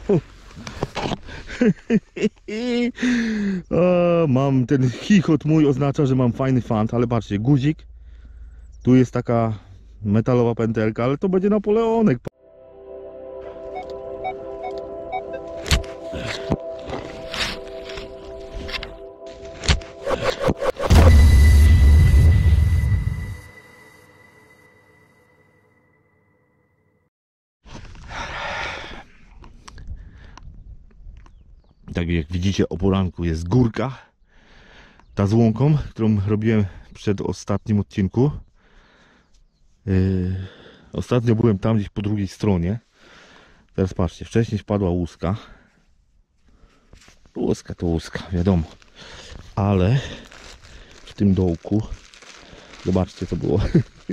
O, mam ten chichot mój oznacza, że mam fajny fant, ale patrzcie, guzik. Tu jest taka metalowa pętelka, ale to będzie Napoleonek. Tak jak widzicie, o poranku jest górka. Ta z łąką, którą robiłem przed ostatnim odcinku. Ostatnio byłem tam gdzieś po drugiej stronie. Teraz patrzcie, wcześniej spadła łuska. Łuska to łuska, wiadomo. Ale w tym dołku, zobaczcie co było.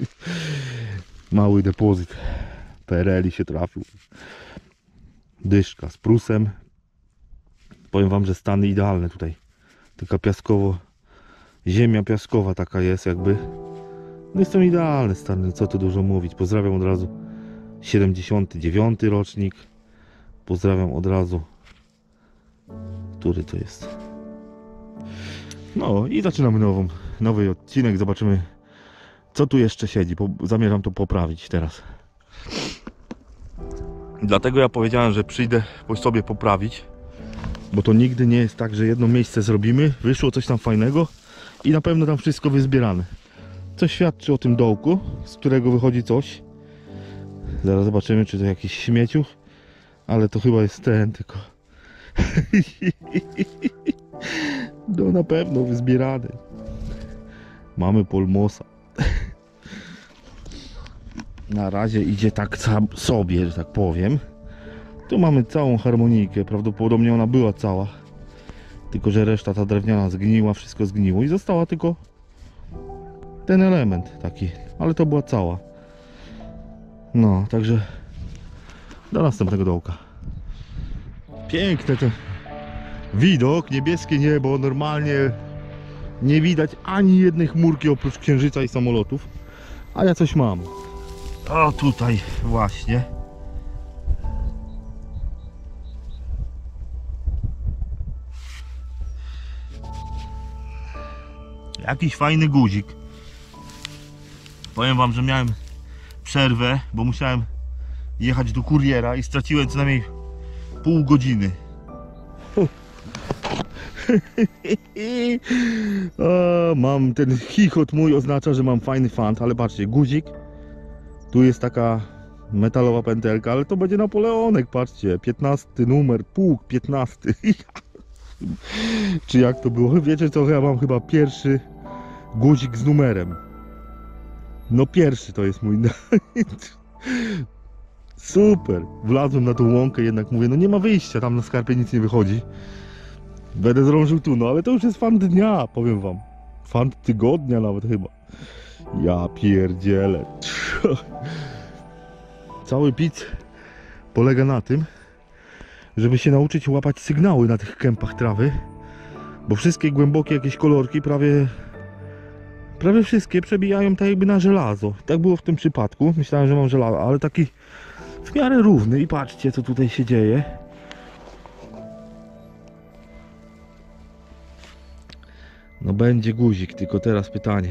Mały depozyt PRL-i się trafił. Dyszka z prusem. Powiem wam, że stany idealne tutaj. Taka piaskowo, ziemia piaskowa taka jest jakby. No i są idealne stany, co tu dużo mówić. Pozdrawiam od razu 79 rocznik. Pozdrawiam od razu, który to jest. No i zaczynamy nowy odcinek. Zobaczymy, co tu jeszcze siedzi. Zamierzam to poprawić teraz. Dlatego ja powiedziałem, że przyjdę sobie poprawić. Bo to nigdy nie jest tak, że jedno miejsce zrobimy, wyszło coś tam fajnego i na pewno tam wszystko wyzbierane. Co świadczy o tym dołku, z którego wychodzi coś. Zaraz zobaczymy, czy to jakiś śmieciuch, ale to chyba jest ten tylko. No na pewno wyzbierane. Mamy polmosa. Na razie idzie tak sobie, że tak powiem. Tu mamy całą harmonijkę, prawdopodobnie ona była cała. Tylko że reszta ta drewniana zgniła, wszystko zgniło i została tylko ten element taki, ale to była cała. No, także do następnego dołka. Piękny ten widok, niebieskie niebo, normalnie nie widać ani jednej chmurki oprócz księżyca i samolotów. A ja coś mam. O, tutaj właśnie. Jakiś fajny guzik. Powiem wam, że miałem przerwę, bo musiałem jechać do kuriera i straciłem co najmniej pół godziny. O, mam ten chichot mój oznacza, że mam fajny fant, ale patrzcie, guzik. Tu jest taka metalowa pętelka, ale to będzie Napoleonek, patrzcie, 15 numer, pułk 15. Czy jak to było? Wiecie co, ja mam chyba pierwszy guzik z numerem. No pierwszy to jest mój. Super. Wlazłem na tą łąkę, jednak mówię, no nie ma wyjścia, tam na skarpie nic nie wychodzi. Będę zdążył tu, no ale to już jest fant dnia, powiem wam. Fant tygodnia nawet chyba. Ja pierdzielę. Cały pic polega na tym, żeby się nauczyć łapać sygnały na tych kępach trawy. Bo wszystkie głębokie jakieś kolorki prawie wszystkie przebijają tak jakby na żelazo. Tak było w tym przypadku. Myślałem, że mam żelazo, ale taki w miarę równy. I patrzcie, co tutaj się dzieje. No będzie guzik, tylko teraz pytanie.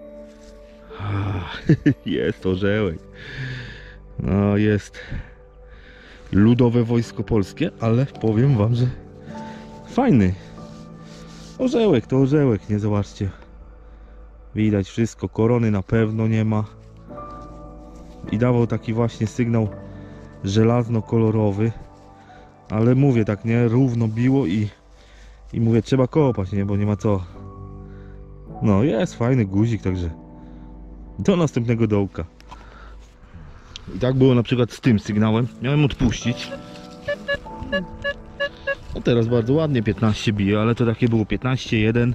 Jest orzełek. No jest Ludowe Wojsko Polskie, ale powiem wam, że fajny. Orzełek to orzełek, nie, zobaczcie. Widać wszystko, korony na pewno nie ma. I dawał taki właśnie sygnał żelazno-kolorowy. Ale mówię tak, nie, równo biło i mówię, trzeba kopać, nie, bo nie ma co. No jest fajny guzik, także do następnego dołka. I tak było na przykład z tym sygnałem. Miałem odpuścić. No teraz bardzo ładnie 15 bije, ale to takie było 15-1.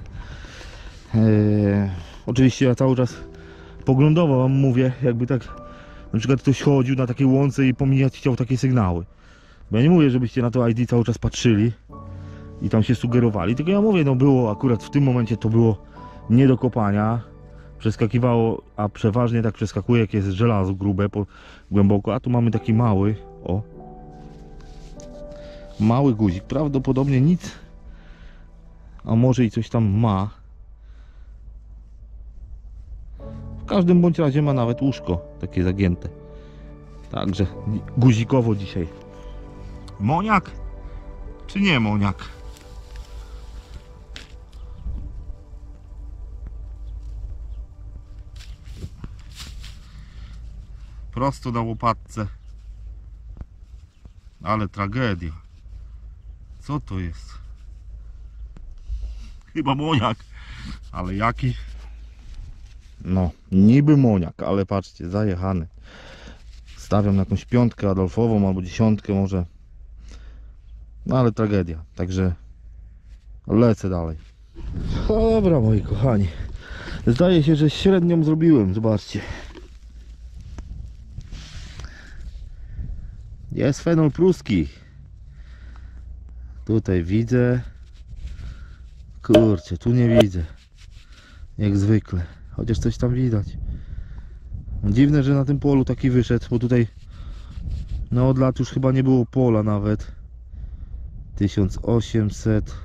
Oczywiście ja cały czas poglądowo wam mówię, jakby tak na przykład ktoś chodził na takiej łące i pomijać chciał takie sygnały. Bo ja nie mówię, żebyście na to ID cały czas patrzyli i tam się sugerowali, tylko ja mówię, no było akurat w tym momencie to było nie do kopania. Przeskakiwało, a przeważnie tak przeskakuje, jak jest żelazo grube, głęboko, a tu mamy taki mały, o. Mały guzik, prawdopodobnie nic, a może i coś tam ma. W każdym bądź razie ma nawet łóżko takie zagięte. Także guzikowo dzisiaj. Moniak czy nie moniak? Prosto na łopatce. Ale tragedia. Co to jest? Chyba moniak. Ale jaki? No, niby moniak, ale patrzcie, zajechany. Stawiam na jakąś piątkę Adolfową albo dziesiątkę może. No ale tragedia. Także lecę dalej. No dobra, moi kochani. Zdaje się, że średnią zrobiłem. Zobaczcie. Jest fenol pruski. Tutaj widzę. Kurczę, tu nie widzę. Jak zwykle. Chociaż coś tam widać. Dziwne, że na tym polu taki wyszedł, bo tutaj no od lat już chyba nie było pola nawet. 1800.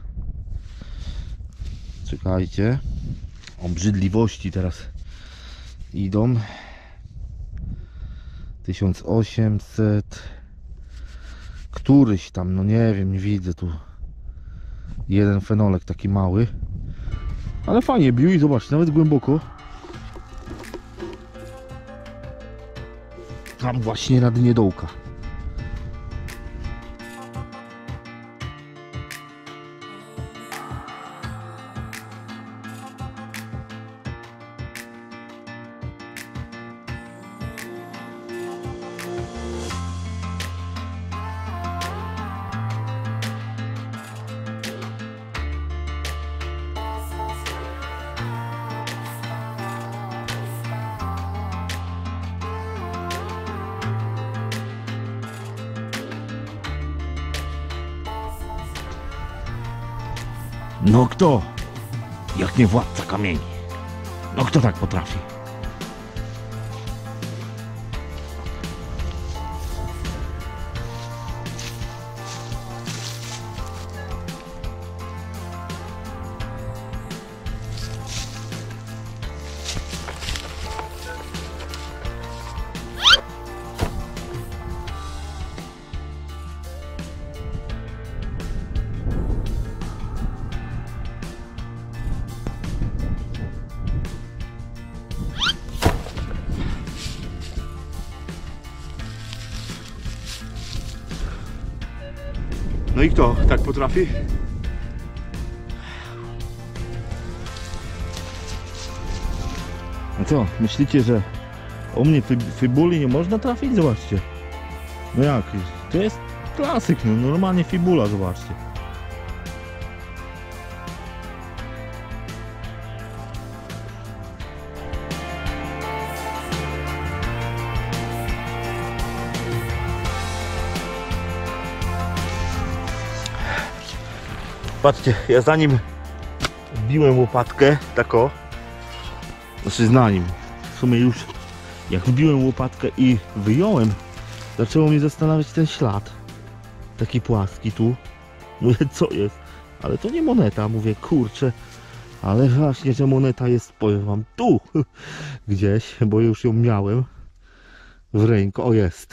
Czekajcie. Obrzydliwości teraz idą. 1800. Któryś tam, no nie wiem, nie widzę tu. Jeden fenolek taki mały. Ale fajnie bił i zobaczcie, nawet głęboko. Tam właśnie na dnie dołka. No kto? Jak nie władca kamieni. No kto tak potrafi? No i kto tak potrafi? A co, myślicie, że u mnie fibuli nie można trafić? Zobaczcie. No jak? To jest klasyk, no normalnie fibula, zobaczcie. Patrzcie, ja zanim wbiłem łopatkę, tak o, znaczy zanim, w sumie już jak wbiłem łopatkę i wyjąłem, zaczęło mnie zastanawiać ten ślad, taki płaski tu. Mówię, co jest? Ale to nie moneta, mówię, kurczę, ale właśnie, że moneta jest, powiem wam, tu gdzieś, bo już ją miałem w ręku, o jest.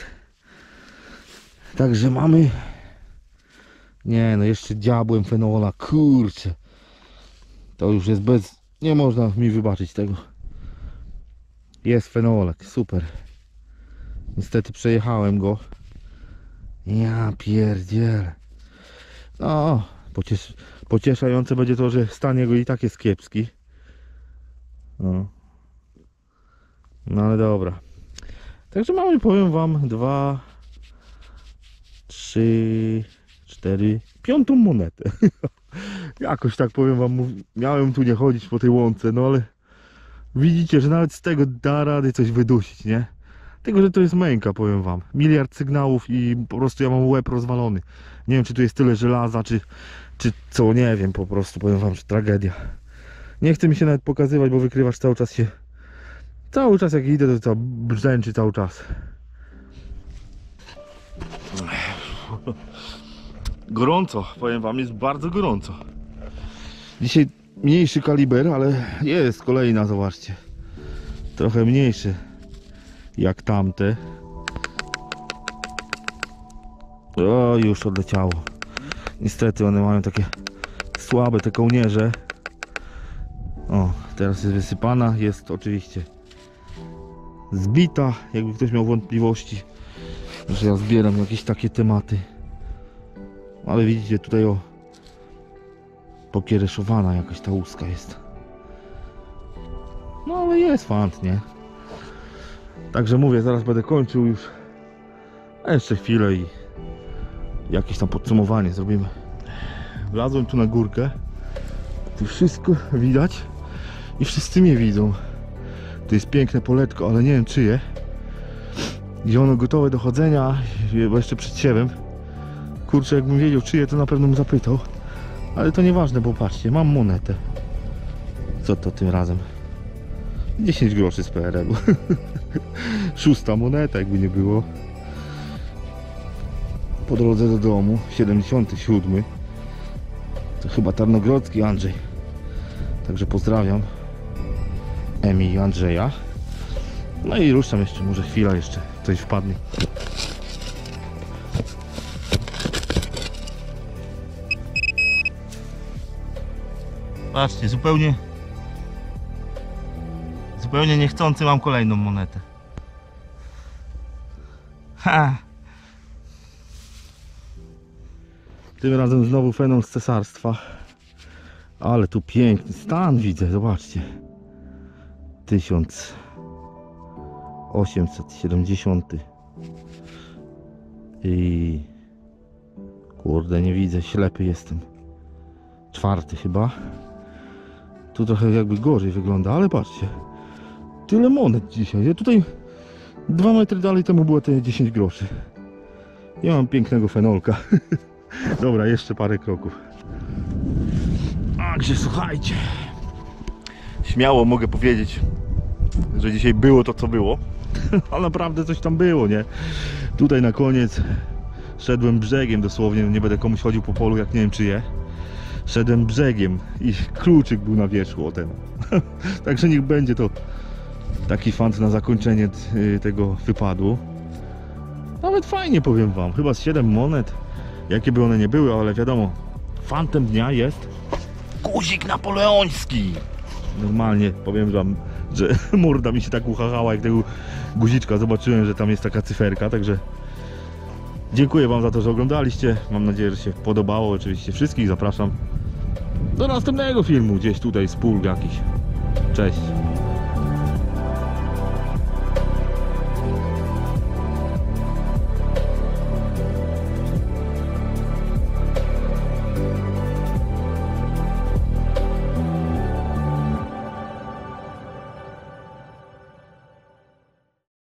Także mamy. Nie no, jeszcze diabłem fenola, kurczę. To już jest bez... Nie można mi wybaczyć tego. Jest fenolek, super. Niestety przejechałem go. Ja pierdzielę. No, pocieszające będzie to, że stan jego i tak jest kiepski. No. No ale dobra. Także mamy, powiem wam, 2, 3, 4, 5 monetę. Jakoś tak powiem wam, miałem tu nie chodzić po tej łące, no ale widzicie, że nawet z tego da rady coś wydusić, nie? Tylko, że to jest męka, powiem wam. Miliard sygnałów i po prostu ja mam łeb rozwalony. Nie wiem, czy tu jest tyle żelaza, czy co, nie wiem, po prostu powiem wam, że tragedia. Nie chce mi się nawet pokazywać, bo wykrywacz cały czas się... Cały czas jak idę, to brzęczy cały czas. Gorąco, powiem wam, jest bardzo gorąco. Dzisiaj mniejszy kaliber, ale jest kolejna, zobaczcie. Trochę mniejszy jak tamte. O, już odleciało. Niestety one mają takie słabe te kołnierze. O, teraz jest wysypana, jest oczywiście zbita, jakby ktoś miał wątpliwości, że ja zbieram jakieś takie tematy. Ale widzicie, tutaj o, pokiereszowana jakaś ta łuska jest. No ale jest fant, nie? Także mówię, zaraz będę kończył już. A jeszcze chwilę i jakieś tam podsumowanie zrobimy. Wlazłem tu na górkę. Tu wszystko widać i wszyscy mnie widzą. To jest piękne poletko, ale nie wiem czyje. I ono gotowe do chodzenia, bo jeszcze przed siewem. Kurczę, jakbym wiedział czyje, to na pewno bym zapytał. Ale to nieważne, bo patrzcie, mam monetę. Co to tym razem? 10 groszy z PRL-u. Szósta moneta, jakby nie było. Po drodze do domu, 77. To chyba Tarnogrodzki Andrzej. Także pozdrawiam Emi i Andrzeja. No i ruszam jeszcze, może chwila jeszcze coś wpadnie. Patrzcie, zupełnie niechcący mam kolejną monetę. Ha! Tym razem znowu fenol z cesarstwa. Ale tu piękny stan widzę, zobaczcie. 1870. I kurde, nie widzę, ślepy jestem. 4 chyba. Tu trochę jakby gorzej wygląda, ale patrzcie. Tyle monet dzisiaj. Ja tutaj 2 metry dalej temu było te 10 groszy. Ja mam pięknego fenolka. Dobra, jeszcze parę kroków. Także słuchajcie. Śmiało mogę powiedzieć, że dzisiaj było to co było. A naprawdę coś tam było, nie? Tutaj na koniec szedłem brzegiem dosłownie. Nie będę komuś chodził po polu, jak nie wiem czyje. Szedłem brzegiem i kluczyk był na wierzchu o ten. Także niech będzie to taki fant na zakończenie tego wypadu. Nawet fajnie, powiem wam. Chyba z 7 monet. Jakie by one nie były, ale wiadomo, fantem dnia jest guzik napoleoński. Normalnie powiem wam, że morda mi się tak uchachała, jak tego guziczka zobaczyłem, że tam jest taka cyferka. Także dziękuję wam za to, że oglądaliście. Mam nadzieję, że się podobało. Oczywiście wszystkich zapraszam do następnego filmu, gdzieś tutaj z pól jakiś. Cześć.